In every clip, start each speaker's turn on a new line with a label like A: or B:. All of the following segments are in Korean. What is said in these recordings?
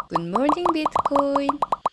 A: 굿모닝 비트코인.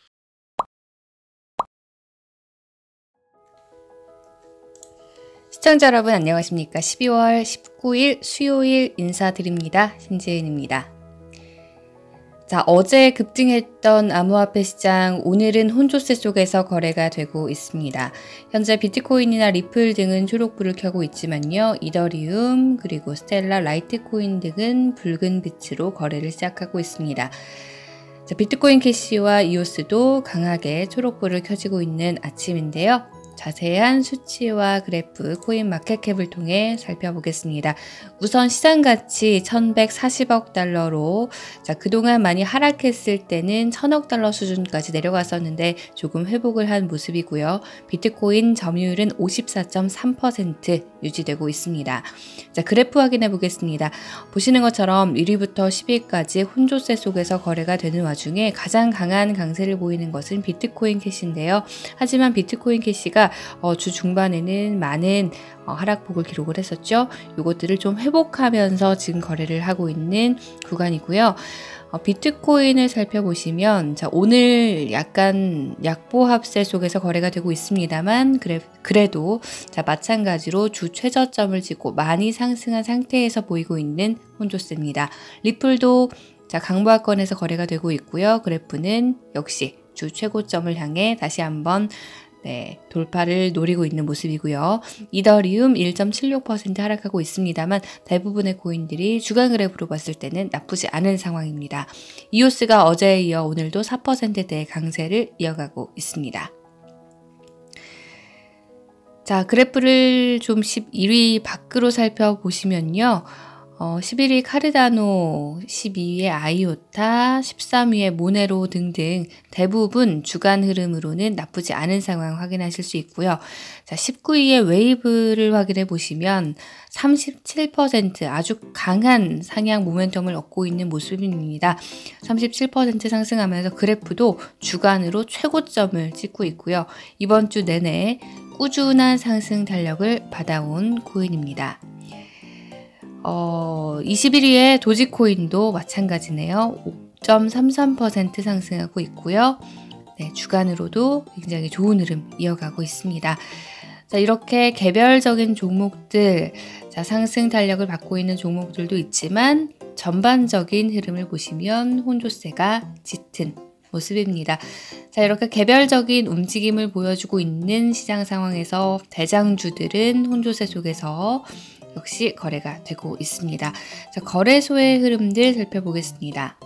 A: 시청자 여러분 안녕하십니까? 12월 19일 수요일 인사드립니다. 신지은입니다. 자, 어제 급등했던 암호화폐 시장 오늘은 혼조세 속에서 거래가 되고 있습니다. 현재 비트코인이나 리플 등은 초록불을 켜고 있지만요. 이더리움 그리고 스텔라, 라이트코인 등은 붉은 빛으로 거래를 시작하고 있습니다. 자, 비트코인 캐시와 이오스도 강하게 초록불을 켜지고 있는 아침인데요. 자세한 수치와 그래프, 코인 마켓캡을 통해 살펴보겠습니다. 우선 시장 가치 1140억 달러로 그동안 많이 하락했을 때는 1000억 달러 수준까지 내려갔었는데 조금 회복을 한 모습이고요. 비트코인 점유율은 54.3% 유지되고 있습니다. 자, 그래프 확인해 보겠습니다. 보시는 것처럼 1위부터 10위까지 혼조세 속에서 거래가 되는 와중에 가장 강한 강세를 보이는 것은 비트코인 캐시인데요. 하지만 비트코인 캐시가 주 중반에는 많은 하락폭을 기록을 했었죠. 이것들을 좀 회복하면서 지금 거래를 하고 있는 구간이고요. 비트코인을 살펴보시면 오늘 약간 약보합세 속에서 거래가 되고 있습니다만 그래도 마찬가지로 주 최저점을 찍고 많이 상승한 상태에서 보이고 있는 혼조세입니다. 리플도 강보합권에서 거래가 되고 있고요. 그래프는 역시 주 최고점을 향해 다시 한번 돌파를 노리고 있는 모습이고요. 이더리움 1.76% 하락하고 있습니다만 대부분의 코인들이 주간 그래프로 봤을 때는 나쁘지 않은 상황입니다. 이오스가 어제에 이어 오늘도 4%대의 강세를 이어가고 있습니다. 자, 그래프를 좀 11위 밖으로 살펴보시면요. 11위 카르다노, 12위에 아이오타, 13위에 모네로 등등 대부분 주간 흐름으로는 나쁘지 않은 상황 확인하실 수 있고요. 자, 19위에 웨이브를 확인해 보시면 37% 아주 강한 상향 모멘텀을 얻고 있는 모습입니다. 37% 상승하면서 그래프도 주간으로 최고점을 찍고 있고요. 이번 주 내내 꾸준한 상승 탄력을 받아온 코인입니다. 21위에 도지코인도 마찬가지네요. 5.33% 상승하고 있고요. 주간으로도 굉장히 좋은 흐름 이어가고 있습니다. 자, 이렇게 개별적인 종목들, 상승 탄력을 받고 있는 종목들도 있지만 전반적인 흐름을 보시면 혼조세가 짙은 모습입니다. 자, 이렇게 개별적인 움직임을 보여주고 있는 시장 상황에서 대장주들은 혼조세 속에서 역시 거래가 되고 있습니다. 자, 거래소의 흐름들 살펴보겠습니다.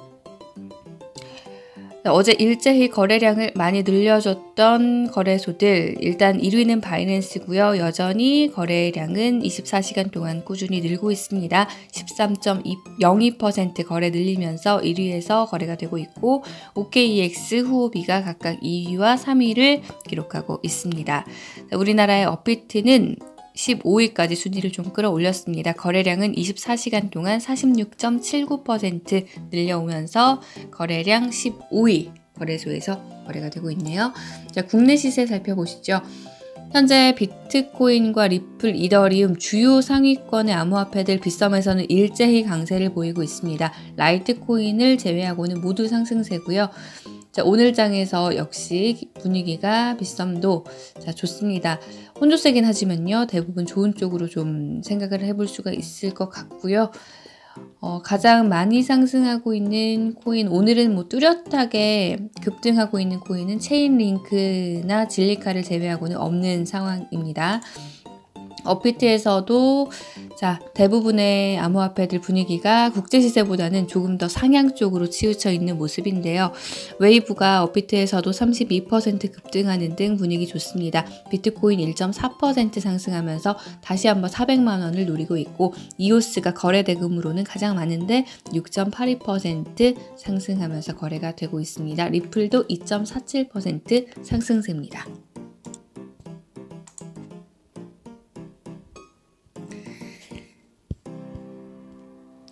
A: 어제 일제히 거래량을 많이 늘려줬던 거래소들, 일단 1위는 바이낸스고요. 여전히 거래량은 24시간 동안 꾸준히 늘고 있습니다. 13.02% 거래 늘리면서 1위에서 거래가 되고 있고 OKEX, 후오비가 각각 2위와 3위를 기록하고 있습니다. 우리나라의 업비트는 15위까지 순위를 좀 끌어올렸습니다. 거래량은 24시간 동안 46.79% 늘려오면서 거래량 15위 거래소에서 거래가 되고 있네요. 자, 국내 시세 살펴보시죠. 현재 비트코인과 리플, 이더리움 주요 상위권의 암호화폐들 빗썸에서는 일제히 강세를 보이고 있습니다. 라이트코인을 제외하고는 모두 상승세고요. 자, 오늘 장에서 역시 분위기가 빗썸도 좋습니다. 혼조세긴 하지만요. 대부분 좋은 쪽으로 좀 생각을 해볼 수가 있을 것 같고요. 가장 많이 상승하고 있는 코인, 오늘은 뚜렷하게 급등하고 있는 코인은 체인링크나 질리카를 제외하고는 없는 상황입니다. 업비트에서도 대부분의 암호화폐들 분위기가 국제시세보다는 조금 더 상향 쪽으로 치우쳐 있는 모습인데요. 웨이브가 업비트에서도 32% 급등하는 등 분위기 좋습니다. 비트코인 1.4% 상승하면서 다시 한번 400만 원을 노리고 있고 이오스가 거래 대금으로는 가장 많은데 6.82% 상승하면서 거래가 되고 있습니다. 리플도 2.47% 상승세입니다.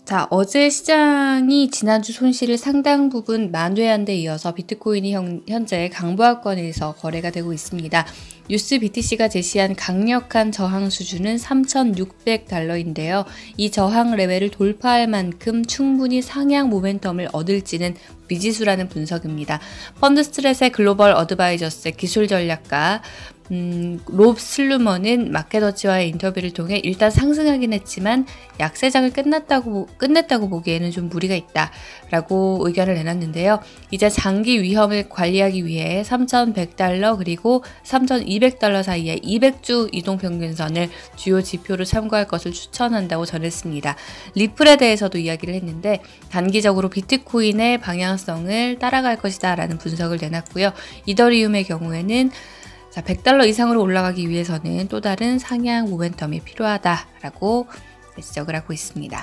A: 자, 어제 시장이 지난주 손실을 상당 부분 만회한 데 이어서 비트코인이 현재 강보합권에서 거래가 되고 있습니다. 뉴스 BTC가 제시한 강력한 저항 수준은 3,600달러인데요. 이 저항 레벨을 돌파할 만큼 충분히 상향 모멘텀을 얻을지는 미지수라는 분석입니다. 펀드스트렛의 글로벌 어드바이저스의 기술 전략가 롭 슬루머는 마켓워치와의 인터뷰를 통해 일단 상승하긴 했지만 약세장을 끝냈다고 보기에는 좀 무리가 있다라고 의견을 내놨는데요. 이제 장기 위험을 관리하기 위해 3,100달러 그리고 3,200달러 사이에 200주 이동평균선을 주요 지표로 참고할 것을 추천한다고 전했습니다. 리플에 대해서도 이야기를 했는데 단기적으로 비트코인의 방향성을 따라갈 것이다 라는 분석을 내놨고요. 이더리움의 경우에는 100달러 이상으로 올라가기 위해서는 또 다른 상향 모멘텀이 필요하다라고 지적을 하고 있습니다.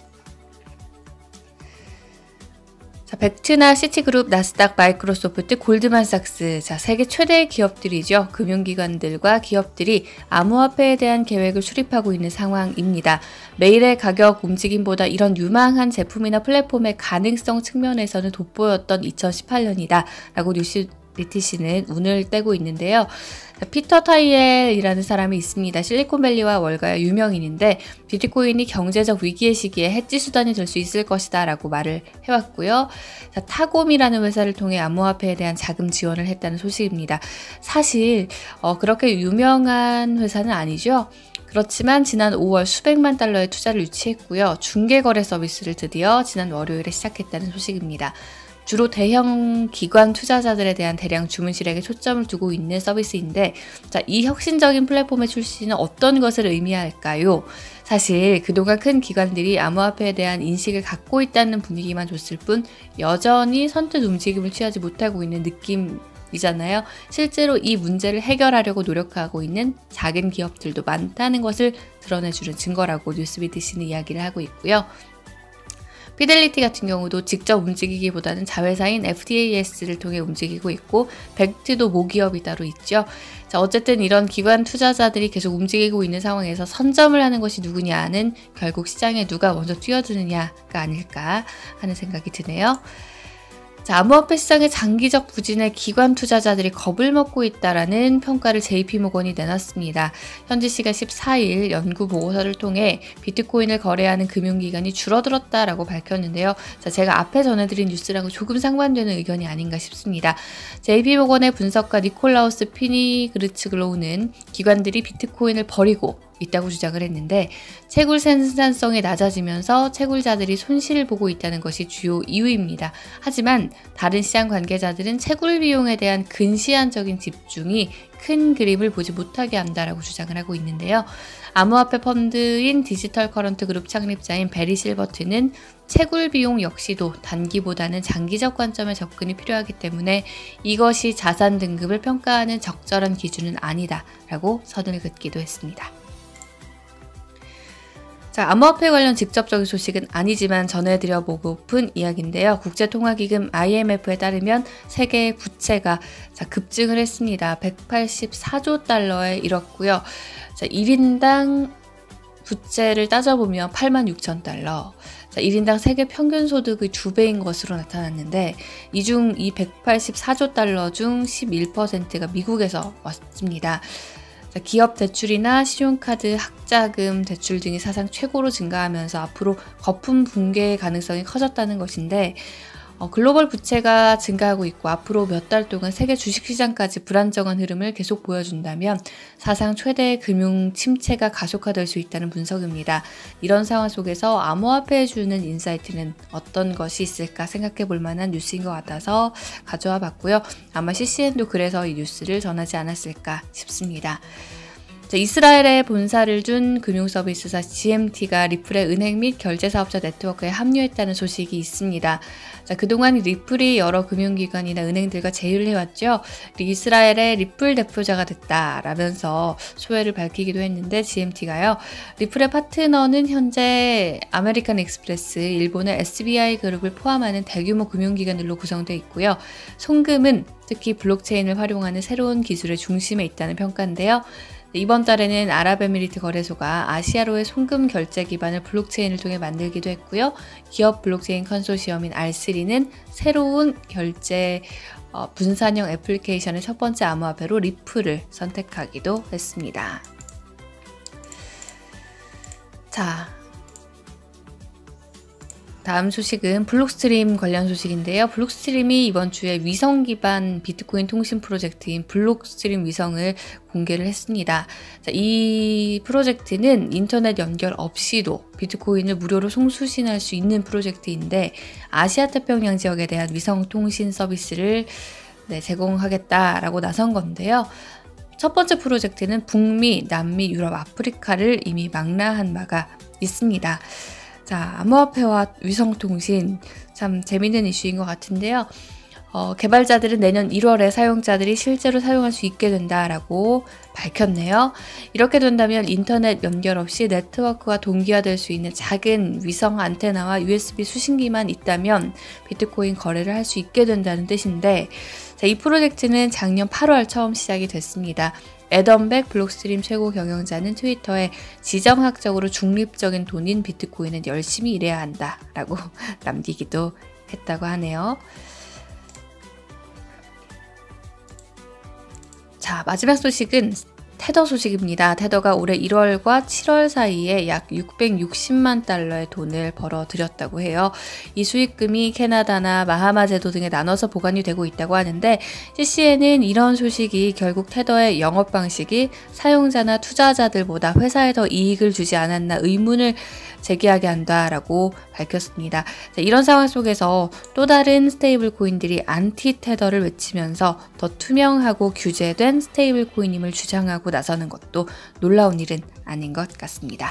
A: 자, 벡트나 시티그룹, 나스닥, 마이크로소프트, 골드만삭스, 세계 최대의 기업들이죠. 금융기관들과 기업들이 암호화폐에 대한 계획을 수립하고 있는 상황입니다. 매일의 가격 움직임보다 이런 유망한 제품이나 플랫폼의 가능성 측면에서는 돋보였던 2018년이다 라고 뉴스 BTC는 운을 떼고 있는데요. 피터 타이엘이라는 사람이 있습니다. 실리콘밸리와 월가의 유명인인데 비트코인이 경제적 위기의 시기에 해지 수단이 될 수 있을 것이다 라고 말을 해왔고요. 타곰이라는 회사를 통해 암호화폐에 대한 자금 지원을 했다는 소식입니다. 사실 그렇게 유명한 회사는 아니죠. 그렇지만 지난 5월 수백만 달러의 투자를 유치했고요. 중개거래 서비스를 드디어 지난 월요일에 시작했다는 소식입니다. 주로 대형 기관 투자자들에 대한 대량 주문 실행에 초점을 두고 있는 서비스인데 이 혁신적인 플랫폼의 출시는 어떤 것을 의미할까요? 사실 그동안 큰 기관들이 암호화폐에 대한 인식을 갖고 있다는 분위기만 줬을 뿐 여전히 선뜻 움직임을 취하지 못하고 있는 느낌이잖아요. 실제로 이 문제를 해결하려고 노력하고 있는 작은 기업들도 많다는 것을 드러내주는 증거라고 뉴스비티씨는 이야기를 하고 있고요. 피델리티 같은 경우도 직접 움직이기보다는 자회사인 FTAS를 통해 움직이고 있고 벡트도 모기업이 따로 있죠. 어쨌든 이런 기관 투자자들이 계속 움직이고 있는 상황에서 선점을 하는 것이 누구냐는 결국 시장에 누가 먼저 뛰어드느냐가 아닐까 하는 생각이 드네요. 암호화폐 시장의 장기적 부진에 기관 투자자들이 겁을 먹고 있다라는 평가를 JP모건이 내놨습니다. 현지시간 14일 연구 보고서를 통해 비트코인을 거래하는 금융기관이 줄어들었다라고 밝혔는데요. 제가 앞에 전해드린 뉴스랑은 조금 상반되는 의견이 아닌가 싶습니다. JP모건의 분석가 니콜라우스 피니그르츠글로우는 기관들이 비트코인을 버리고 있다고 주장을 했는데 채굴 생산성이 낮아지면서 채굴자들이 손실을 보고 있다는 것이 주요 이유입니다. 하지만 다른 시장 관계자들은 채굴 비용에 대한 근시안적인 집중이 큰 그림을 보지 못하게 한다라고 주장을 하고 있는데요. 암호화폐 펀드인 디지털 커런트 그룹 창립자인 베리 실버트는 채굴 비용 역시도 단기보다는 장기적 관점의 접근이 필요하기 때문에 이것이 자산 등급을 평가하는 적절한 기준은 아니다라고 선을 긋기도 했습니다. 암호화폐 관련 직접적인 소식은 아니지만 전해드려보고픈 이야기인데요. 국제통화기금 IMF에 따르면 세계의 부채가 급증을 했습니다. 184조 달러에 이뤘고요. 1인당 부채를 따져보면 86,000달러. 1인당 세계 평균 소득의 2배인 것으로 나타났는데 이 184조 달러 중 11%가 미국에서 왔습니다. 기업 대출이나 신용카드, 학자금 대출 등이 사상 최고로 증가하면서 앞으로 거품 붕괴의 가능성이 커졌다는 것인데 글로벌 부채가 증가하고 있고 앞으로 몇 달 동안 세계 주식시장까지 불안정한 흐름을 계속 보여준다면 사상 최대의 금융 침체가 가속화될 수 있다는 분석입니다. 이런 상황 속에서 암호화폐에 주는 인사이트는 어떤 것이 있을까 생각해 볼 만한 뉴스인 것 같아서 가져와 봤고요. 아마 CCN도 그래서 이 뉴스를 전하지 않았을까 싶습니다. 이스라엘에 본사를 둔 금융서비스사 GMT가 리플의 은행 및 결제사업자 네트워크에 합류했다는 소식이 있습니다. 그동안 리플이 여러 금융기관이나 은행들과 제휴를 해왔죠. 이스라엘의 리플 대표자가 됐다라면서 소회를 밝히기도 했는데 GMT가요. 리플의 파트너는 현재 아메리칸 익스프레스, 일본의 SBI 그룹을 포함하는 대규모 금융기관들로 구성되어 있고요. 송금은 특히 블록체인을 활용하는 새로운 기술의 중심에 있다는 평가인데요. 이번 달에는 아랍에미리트 거래소가 아시아로의 송금 결제 기반을 블록체인을 통해 만들기도 했고요. 기업 블록체인 컨소시엄인 R3는 새로운 결제 분산형 애플리케이션의 첫 번째 암호화폐로 리플을 선택하기도 했습니다. 자, 다음 소식은 블록스트림 관련 소식인데요. 블록스트림이 이번 주에 위성 기반 비트코인 통신 프로젝트인 블록스트림 위성을 공개를 했습니다. 자, 이 프로젝트는 인터넷 연결 없이도 비트코인을 무료로 송수신할 수 있는 프로젝트인데 아시아 태평양 지역에 대한 위성 통신 서비스를 제공하겠다라고 나선 건데요. 첫 번째 프로젝트는 북미, 남미, 유럽, 아프리카를 이미 망라한 바가 있습니다. 자, 암호화폐와 위성통신 참 재밌는 이슈인 것 같은데요. 개발자들은 내년 1월에 사용자들이 실제로 사용할 수 있게 된다라고 밝혔네요. 이렇게 된다면 인터넷 연결 없이 네트워크와 동기화될 수 있는 작은 위성 안테나와 USB 수신기만 있다면 비트코인 거래를 할 수 있게 된다는 뜻인데, 자, 이 프로젝트는 작년 8월 처음 시작이 됐습니다. 애덤 백 블록스트림 최고 경영자는 트위터에 지정학적으로 중립적인 돈인 비트코인은 열심히 일해야 한다 라고 남기기도 했다고 하네요. 자, 마지막 소식은 테더 소식입니다. 테더가 올해 1월과 7월 사이에 약 660만 달러의 돈을 벌어들였다고 해요. 이 수익금이 캐나다나 마하마 제도 등에 나눠서 보관이 되고 있다고 하는데, CCN은 이런 소식이 결국 테더의 영업 방식이 사용자나 투자자들보다 회사에 더 이익을 주지 않았나 의문을 제기하게 한다라고 밝혔습니다. 자, 이런 상황 속에서 또 다른 스테이블 코인들이 안티 테더를 외치면서 더 투명하고 규제된 스테이블 코인임을 주장하고 나서는 것도 놀라운 일은 아닌 것 같습니다.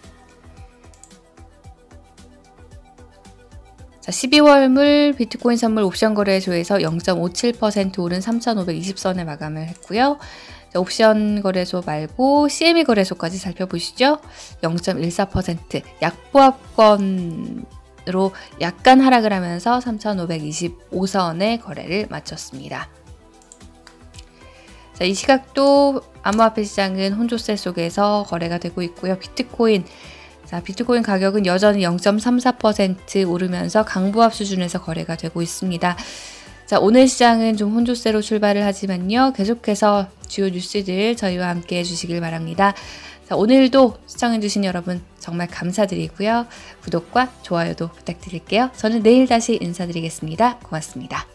A: 자, 12월물 비트코인 선물 옵션 거래소에서 0.57% 오른 3,520선에 마감을 했고요. 자, 옵션 거래소 말고 CME 거래소까지 살펴보시죠. 0.14% 약보합권으로 약간 하락을 하면서 3,525선의 거래를 마쳤습니다. 자, 이 시각도 암호화폐 시장은 혼조세 속에서 거래가 되고 있고요. 비트코인 가격은 여전히 0.34% 오르면서 강보합 수준에서 거래가 되고 있습니다. 자, 오늘 시장은 좀 혼조세로 출발을 하지만요. 계속해서 주요 뉴스들 저희와 함께 해주시길 바랍니다. 자, 오늘도 시청해주신 여러분 정말 감사드리고요. 구독과 좋아요도 부탁드릴게요. 저는 내일 다시 인사드리겠습니다. 고맙습니다.